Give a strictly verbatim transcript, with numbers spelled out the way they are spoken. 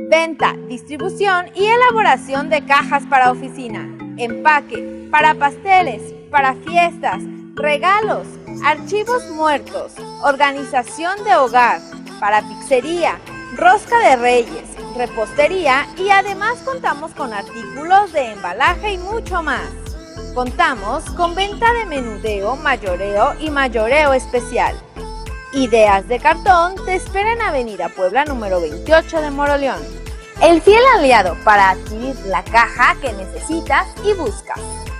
Venta, distribución y elaboración de cajas para oficina, empaque, para pasteles, para fiestas, regalos, archivos muertos, organización de hogar, para pizzería, rosca de reyes, repostería y además contamos con artículos de embalaje y mucho más. Contamos con venta de menudeo, mayoreo y mayoreo especial. Ideas de Cartón te espera en Avenida Puebla número veintiocho de Moroleón. El fiel aliado para adquirir la caja que necesitas y buscas.